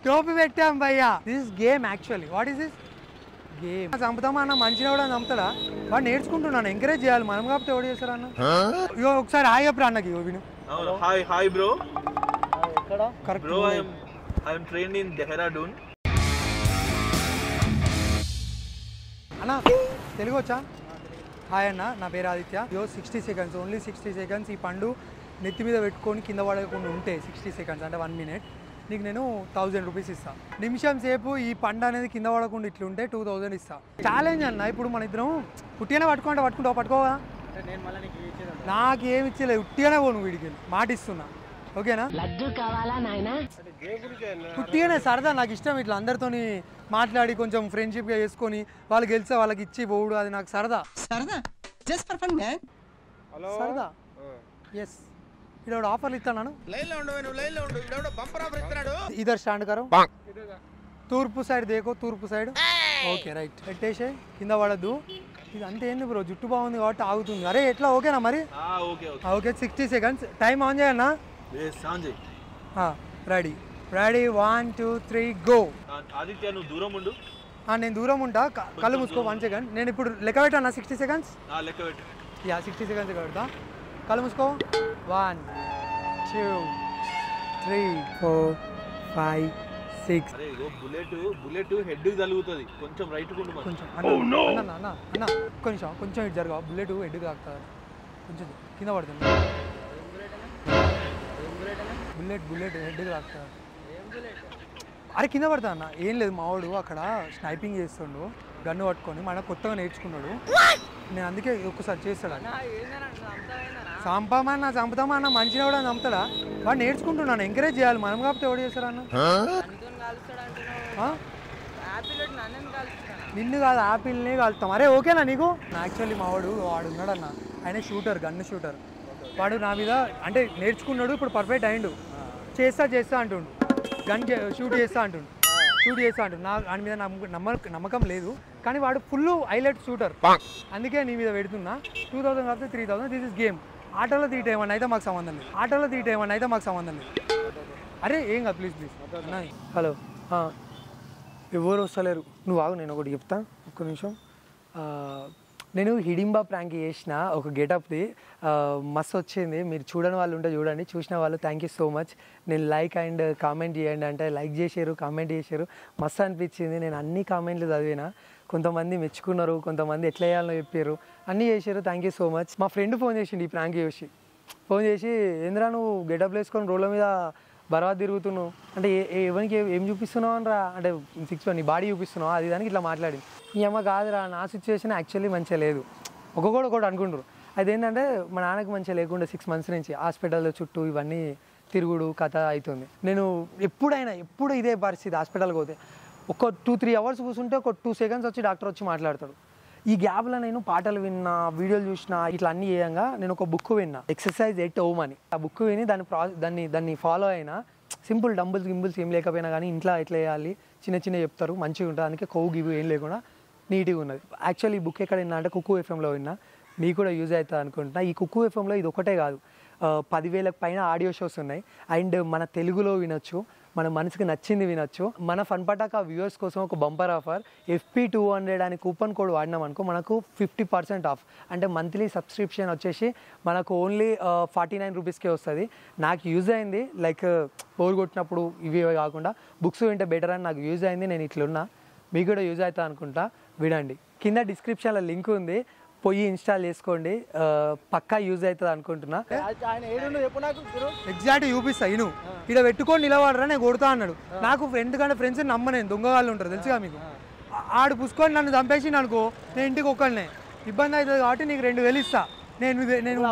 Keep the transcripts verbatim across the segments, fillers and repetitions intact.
టోపీ పెట్టాం భయ్యా. This is game actually. What is this game? చంపుతామా అన్న, మంచిగా కూడా చంపుతాడా? వాడు నేర్చుకుంటున్నాను, ఎంకరేజ్ చేయాలి మనం. కాబట్టి ఎవడు చేస్తారు అన్న? ఇగో ఒకసారి హాయ్ చెప్పరా అన్నకి. విను. Hi hi bro. ఎక్కడ? Correct bro I am I am trained in Dehradun. అన్న తెలుగు వచ్చా? హాయ్ అన్న, నా పేరు Aditya. Yo sixty seconds, only sixty seconds. ఈ పండు నెత్తి మీద పెట్టుకొని కింద పడకుండా ఉంటే సిక్స్టీ సెకండ్స్ అంటే వన్ మినిట్, నీకు నేను థౌజండ్ రూపీస్ ఇస్తాను. నిమిషం సేపు ఈ పండు అనేది కింద పడకుండా ఇట్లుంటే టూ థౌజండ్ ఇస్తాను. ఛాలెంజ్ అన్న. ఇప్పుడు మన ఇద్దరం ఉట్టిగానే పట్టుకుంటే పట్టుకుంటావు, పట్టుకోవా? నాకు ఏమి ఇచ్చలేదు, ఉట్టిగానే పోను వీడికి, మాట ఇస్తున్నా. ఓకేనా? లడ్డు కావాలా నాయనా? ఉట్టిగానే సరదా, నాకు ఇష్టం ఇట్లా అందరితోని మాట్లాడి కొంచెం ఫ్రెండ్షిప్గా చేసుకొని వాళ్ళు గెలిచే వాళ్ళకి ఇచ్చి పోవుడు, అది నాకు సరదా. సరదా జస్ట్ ఫర్ ఫన్ మ్యాన్. సరదా. ఎస్. ఇక్కడ ఆఫర్లు ఇస్తాను. ఇద్దరు స్టాండ్ కరో, తూర్పు సైడ్ దేకో, తూర్పు సైడ్. ఓకే రైట్, పెట్టేసే, కింద పడద్దు. ఇది అంతే ఏంది బ్రో, జుట్టు బాగుంది కాబట్టి ఆగుతుంది. అరే ఎట్లా? ఓకేనా మరి? Okay, sixty seconds time on చేయన్నా. Ready ready one two three go. Aditya నువ్వు దూరం ఉండు. నేను దూరం ఉంటా, కళ్ళు మూసుకో. వన్ సెకండ్, నేను ఇప్పుడు లెక్క పెట్టాను. సిక్స్టీ సెకండ్స్ లెక్క పెట్టు. యా సిక్స్టీ సెకండ్స్ లెక్క పెడతా. కళ్ళు మూసుకో. One two three four five six. Bullet bullet head తగులుతుంది, కొంచెం రైట్ కొంచెం. అన్న అన్న అన్న కొంచెం కొంచెం ఇటు జరగ. బుల్లెట్ హెడ్ తాకుతుంది, కొంచెం కింద పడుతుంది. బుల్లెట్ బుల్లెట్ హెడ్ తాకుతుంది. అరే కింద పడతా అన్న. ఏం లేదు, మావాడు అక్కడ స్నైపింగ్ చేస్తుండు గన్ను పట్టుకొని, మన కొత్తగా నేర్చుకున్నాడు. నేను అందుకే ఒక్కసారి చేస్తాడు. చంపమన్నా చంపుతామా అన్న, మంచిగా కూడా చంపుతాడా? వాడు నేర్చుకుంటున్నాను, ఎంకరేజ్ చేయాలి మనం. కాబట్టి ఎవడు చేస్తాడు అన్న? నిన్ను కాదు, యాపిల్ని కలుస్తాం. అరే ఓకేనా నీకు? యాక్చువల్లీ మావాడు వాడు ఉన్నాడు అన్న, ఆయన షూటర్, గన్ను షూటర్. వాడు నా మీద అంటే నేర్చుకున్నాడు, ఇప్పుడు పర్ఫెక్ట్ అయిండు. చేస్తా చేస్తా అంటుండు, గన్ షూట్ చేస్తా అంటుండు, షూట్ చేస్తా అంటుండు. నా వాడి మీద నమ్మ నమ్మకం లేదు, కానీ వాడు ఫుల్ హైలైట్ షూటర్. అందుకే నీ మీద పెడుతున్నా. టూ థౌసండ్ కాకపోతే three thousand. This is game. ఆటోలో తీట ఏమన్నా అయితే మాకు సంబంధం లేదు, ఆటోలో తీట ఏమన్నా అయితే మాకు సంబంధం లేదు. అరే ఏం కాదు, ప్లీజ్ ప్లీజ్. హలో, ఎవరు వస్తలేరు, నువ్వు ఆగు, నేను ఒకటి చెప్తా, ఒక్క నిమిషం. నేను హిడింబా ప్రాంక్ చేసిన ఒక గెటప్ది, మస్తు వచ్చింది. మీరు చూడని వాళ్ళు ఉంటే చూడండి, చూసిన వాళ్ళు థ్యాంక్ యూ సో మచ్. నేను లైక్ అండ్ కామెంట్ చేయండి అంటే లైక్ చేశారు, కామెంట్ చేశారు, మస్తు అనిపించింది. నేను అన్ని కామెంట్లు చదివిన, కొంతమంది మెచ్చుకున్నారు, కొంతమంది ఎట్లా వేయాలో చెప్పారు, అన్నీ చేశారు. Thank you so much. మా ఫ్రెండ్ ఫోన్ చేసిండు ఈ ప్రాంక్ చూసి, ఫోన్ చేసి ఏంద్రా నువ్వు గెటప్ వేసుకొని రోడ్ల మీద బర్వాద్ తిరుగుతున్నావు అంటే, ఎవరికి ఏం చూపిస్తున్నావు అనరా అంటే, సిక్స్ నీ బాడీ చూపిస్తున్నావు అది దానికి ఇట్లా మాట్లాడింది. ఈ అమ్మ కాదురా, నా సిచ్యువేషన్ యాక్చువల్లీ మంచిగా లేదు, ఒక్కొక్కడు ఒకటి అనుకుంటారు. అదేంటంటే మా నాన్నకి మంచిగా లేకుండా సిక్స్ మంత్స్ నుంచి హాస్పిటల్ చుట్టూ ఇవన్నీ తిరుగుడు కథ అవుతుంది. నేను ఎప్పుడైనా ఎప్పుడు ఇదే పరిస్థితి, హాస్పిటల్కి పోతే ఒక టూ త్రీ అవర్స్ కూర్చుంటే ఒక టూ సెకండ్స్ వచ్చి డాక్టర్ వచ్చి మాట్లాడతాడు. ఈ గ్యాప్లో నేను పాటలు విన్నా, వీడియోలు చూసినా, ఇట్లా అన్నీ చేయంగా నేను ఒక బుక్ విన్నా, ఎక్సర్సైజ్ ఎయిట్ ఓమ్ అని. ఆ బుక్ విని దాన్ని ప్రా దాన్ని దాన్ని ఫాలో అయినా. సింపుల్ డంబుల్స్ గింబుల్స్ ఏం లేకపోయినా కానీ ఇంట్లో ఎట్లా వేయాలి చిన్న చిన్న చెప్తారు, మంచిగా ఉంటుంది. అందుకే కొవ్వు గివ్వు ఏం లేకుండా నీట్గా ఉన్నది. యాక్చువల్లీ ఈ బుక్ ఎక్కడ విన్నా అంటే కుక్కు ఎఫ్ఎంలో విన్నా, మీకు కూడా యూజ్ అవుతుంది అనుకుంటున్నా. ఈ కుక్కు ఎఫ్ఎంలో ఇది ఒకటే కాదు, పదివేలకు పైన ఆడియో షోస్ ఉన్నాయి. అండ్ మన తెలుగులో వినొచ్చు, మన మనసుకు నచ్చింది వినొచ్చు. మన ఫన్ పటాకా వ్యూవర్స్ కోసం ఒక bumper offer, FP two hundred అని కూపన్ కోడ్ వాడినాం అనుకో మనకు ఫిఫ్టీ పర్సెంట్ ఆఫ్. అంటే మంత్లీ సబ్స్క్రిప్షన్ వచ్చేసి మనకు ఓన్లీ ఫార్టీ నైన్ రూపీస్కే వస్తుంది. నాకు యూజ్ అయింది, లైక్ బోర్ కొట్టినప్పుడు ఇవి కాకుండా బుక్స్ వింటే బెటర్ అని నాకు యూజ్ అయింది. నేను ఇట్లున్నా, మీకు కూడా యూజ్ అవుతా అనుకుంటా, వినండి. కింద డిస్క్రిప్షన్లో లింక్ ఉంది, పోయి ఇన్స్టాల్ చేసుకోండి, పక్కా యూజ్ అవుతుంది అనుకుంటున్నా. ఎగ్జాక్ట్ చూపిస్తా, ఇను ఇక్కడ పెట్టుకొని నిలబడరా నేను కొడతా అన్నాడు. నాకు ఎందుకంటే ఫ్రెండ్స్ నమ్మ, నేను దొంగ వాళ్ళు ఉంటారు తెలుసుగా మీకు. ఆడు పుసుకొని నన్ను చంపేసి అనుకో, నేను ఇంటికి ఒక్కనే ఇబ్బంది అవుతుంది కాబట్టి నీకు రెండు వేలు ఇస్తా. నేను నేను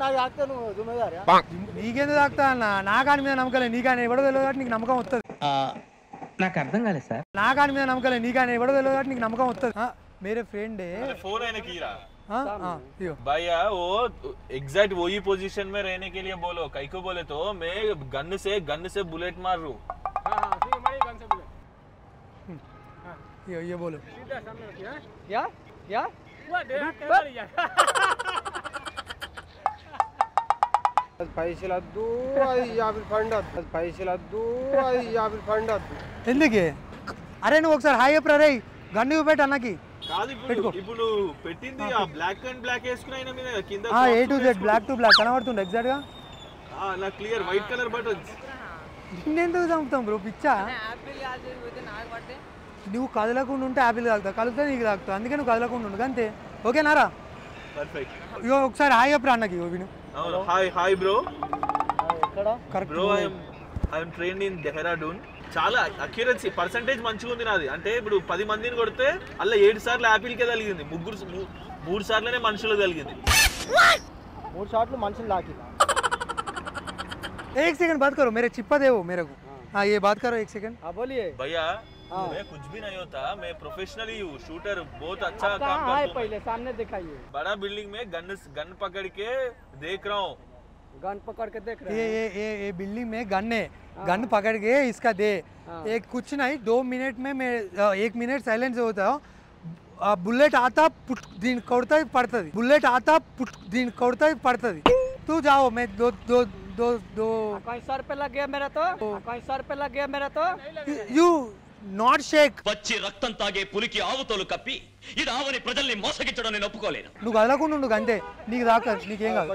నీకెందుకు తాకుతా అన్న, నా కాని మీద నమ్మకలే, నీ కానీ ఎవడో తెలియదు కాబట్టి నీకు నమ్మకం వస్తుంది. నాకు అర్థం కాలేదు సార్. నా కాని మీద నమ్మకలే, నీ కానీ ఎవడో తెలియదు కాబట్టి నీకు నమ్మకం వస్తుంది. मेरे फ्रेंड है फोन है कीरा हाँ हाँ भैया वो एग्जैक्ट वही पोजीशन में रहने के लिए बोलो, कई को बोले तो मैं गन से गन से बुलेट मार रू। हाँ हाँ ठीक है, हमारी गन से बुलेट। हाँ ये ये बोलो सीधा सामने रखिए। या या वो दे कैमरा यार అది పైసలు వద్దు, అది యాభై ఫండ్ వద్దు, అది పైసలు వద్దు, అది యాభై ఫండ్ వద్దు. ఎందుకే? అరే నువ్వు ఒకసారి హాయ్ చెప్పరా రే, గన్ను పెట్టు అన్నకి. కాదు ఇప్పుడు ఇప్పుడు నువ్వు పెట్టింది ఆ బ్లాక్ అండ్ బ్లాక్ వేసుకుని అయినా మీద కింద A to Z block to block కనబడుతుంది ఎగ్జాక్ట్ గా. నా క్లియర్ వైట్ కలర్ బటన్స్. నిన్నెందుకు చంపుతాం బ్రో పిచ్చా? నువ్వు కదలకుండా ఉంటే యాపిల్ తాగుతావు, కలిపితే నీకు తాగుతావు, అందుకే నువ్వు కదలకుండా ఉండు అంతే. ఓకేనారా? పర్ఫెక్ట్. ఇగో ఒకసారి హాయ్ చెప్పరా అన్నకి. ఇగో విను. Hi hi bro. ఎక్కడ? Correct bro I am I am trained in Dehradun. చాలా అక్యురసీ పర్సంటేజ్ మంచిగా ఉంది నాది. అంటే ఇప్పుడు పది మందిని కొడితే అలా ఏడు సార్లు యాపిల్కే తగిలింది, ముగ్గురు మూడు సార్లనే మనుషులు తగిలింది. మూడు షాట్లు మనుషులు లాకి. एक सेकंड बात करो, मेरे चिप्पा दे वो मेरे को. हाँ ये बात करो एक सेकंड. हाँ बोलिए भैया मैं कुछ भी नहीं होता, मैं प्रोफेशनली हूँ, शूटर बहुत अच्छा काम करता हूँ. पहले सामने दिखाइए. बड़ा बिल्डिंग में गन गन पकड़ के देख रहा हूँ. गन पकड़ के देख रहे ये ये ये ये बिल्डिंग में गन है, गन पकड़ के इसका दे. एक कुछ नहीं, दो मिनट में मैं एक मिनट साइलेंस होता हूँ. बुलेट आता पुट दिन कोड़ता पड़ता, बुलेट आता पुट दिन कोड़ता पड़ता. तू जाओ, मैं दो दो दो दो कहीं सर पे लग गया मेरा तो, कहीं सर पे लग गया मेरा तो. You not shake. వచ్చి రక్తం తాగే పులికి ఆవుతోలు కప్పి ఇది ఆవని ప్రజల్ని మోసగించడం నేను ఒప్పుకోలేను. నువ్వు కదలకుండా ఉండు అంతే, నీకు దాకా నీకేం కాదు.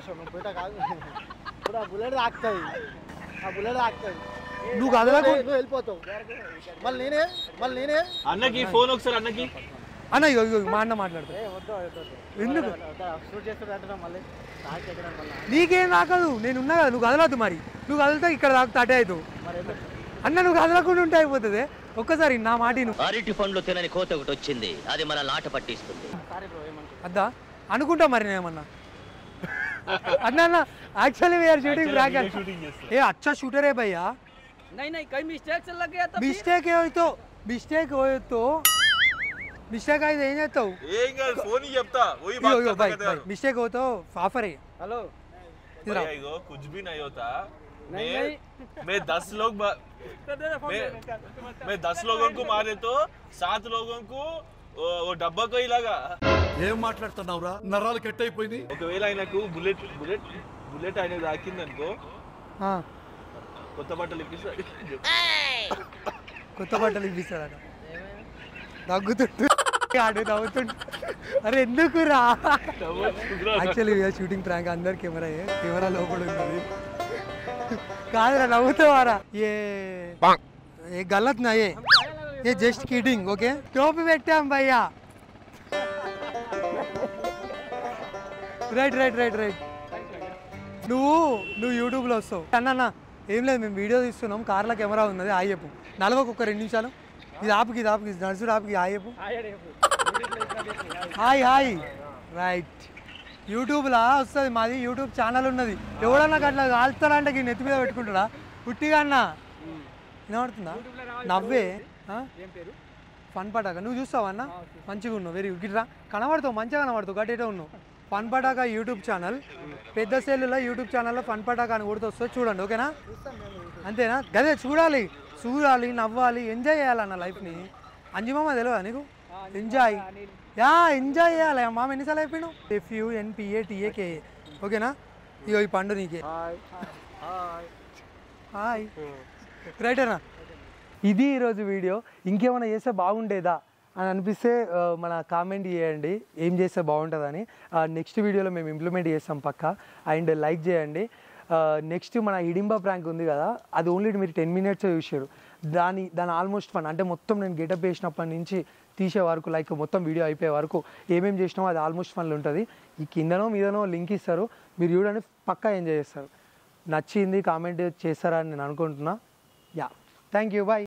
బుల్లెట్ తాకుతుంది, ఆ బుల్లెట్ తాకుతుంది. నువ్వు కదలకుండా నువ్వు వెళ్ళిపోతావు. మళ్ళీ నేనే మళ్ళీ నేనే అన్నకి ఫోన్ ఒకసారి అన్నకి. అన్న ఇగో ఇగో మా అన్న మాట్లాడతా. ఎందుకు షూట్ చేస్తాడు మళ్ళీ నీకేం తాకదు, నేను ఉన్నా కదా, నువ్వు కదలద్దు. మరి నువ్వు కదిలితే ఇక్కడ తాకుతా అటే అవుతావు. అన్న నువ్వు కదలకుండా ఉంటే అయిపోతుంది. ఒక్కసారి నా మాట నువ్వు. అరటి పండ్లు తినని కోత ఒకటి వచ్చింది, అది మన లాట పట్టిస్తుంది. అద్దా అనుకుంటా మరి నేనేమన్నా. అన్న అన్న యాక్చువల్లీ వీఆర్ షూటింగ్ బ్రాకెట్. ఏ అచ్చా షూటర్ है भैया. नहीं नहीं कहीं मिस्टेक से लग गया तो మిస్టేక్ ఏదో మిస్టేక్ ఏదో మిస్టేక్ అయితే ఏం చేస్తావు? ఏం కాదు, ఫోన్ చెప్తా. वही ఇగో बात ఇగో करता भाई कहते भाई हैं. मिस्टेक हो तो ऑफर है. हेलो इधर आओ. भैया इगो कुछ भी नहीं होता. नहीं, मैं नहीं. मैं दस लोग बा- मैं मैं दस लोगों को मारे तो सात लोगों को वो वो डब्बा को ही लगा. ఏం మాట్లాడుతున్నావురా, నరాలు కట్ అయిపోయింది. ఒకవేళ ఆయనకు బుల్లెట్ బుల్లెట్ బుల్లెట్ ఆయన తాకింది అనుకో, ఆ, కొత్త బట్టలు ఇప్పిస్తాడు. కొత్త బట్టలు ఇప్పిస్తాడట. తగ్గుతుంటు ఆడు నవ్వుతుంటు. అరే ఎందుకు రా? Actually we are shooting prank. అందరు కెమెరా కెమెరా లోపల ఉన్నది కాదురా, నవ్వుతావారా? ఏ ఏ గలత్ నా, ఏ ఏ జస్ట్ కిడింగ్. ఓకే టోపీ పెట్టాం భయ్యా. Right right right right. నువ్వు నువ్వు యూట్యూబ్లో వస్తావు అన్న. అన్న ఏం లేదు, మేము వీడియో తీస్తున్నాం, కార్లో కెమెరా ఉన్నది. ఆయి చెప్పు నలభకు ఒక రెండు నిమిషాలు. ఇది ఆపుకి ఇది ఆపుకి నడుచుడు ఆపుకి ఆయి చెప్పు. Hi hi. రైట్ యూట్యూబ్లో వస్తుంది, మాది యూట్యూబ్ ఛానల్ ఉన్నది. ఎవడన్నా అట్లా కాల్తారంటే ఈ నెత్తి మీద పెట్టుకుంటాడా? పుట్టిగా అన్న వినబడుతుందా? నవ్వే ఫన్ పటాక. నువ్వు చూస్తావా అన్న? మంచిగా ఉన్నావు, వెరీ గుడ్. గిట్రా కనబడతావు, మంచిగా కనబడతావు, గట్టిగా ఉన్నావు. ఫన్ పటాక యూట్యూబ్ ఛానల్, పెద్ద సెల్లులో యూట్యూబ్ ఛానల్లో ఫన్ పటాక అని కొడుతూ వస్తుంది, చూడండి. ఓకేనా? అంతేనా? గదే చూడాలి, చూడాలి, నవ్వాలి, ఎంజాయ్ చేయాలన్న లైఫ్ని. అంజిమామ తెలియదా నీకు? ఎంజాయ్ యా ఎంజాయ్ చేయాలి. మామ ఎన్నిసార్లు అయిపోయాడు? F U NPA TAK. ఓకేనా? ఇగో ఈ పండు నీకే. హాయ్ రైట్ అన్న. ఇది ఈరోజు వీడియో. ఇంకేమైనా చేస్తే బాగుండేదా అని అనిపిస్తే మన కామెంట్ చేయండి, ఏం చేస్తే బాగుంటుందని. నెక్స్ట్ వీడియోలో మేము ఇంప్లిమెంట్ చేస్తాం పక్కా. అండ్ లైక్ చేయండి. నెక్స్ట్ మన హిడింబా ప్రాంక్ ఉంది కదా, అది ఓన్లీ మీరు టెన్ మినిట్స్ చూసారు. దాని దాని ఆల్మోస్ట్ ఫన్ అంటే మొత్తం నేను గెటప్ వేసినప్పటి నుంచి తీసే వరకు, లైక్ మొత్తం వీడియో అయిపోయే వరకు ఏమేమి చేసినామో అది ఆల్మోస్ట్ ఫన్లు ఉంటుంది. ఈ కిందనో మీదనో లింక్ ఇస్తారు, మీరు చూడండి, పక్కా ఎంజాయ్ చేస్తారు. నచ్చింది కామెంట్ చేస్తారని నేను అనుకుంటున్నా. Yeah thank you, bye.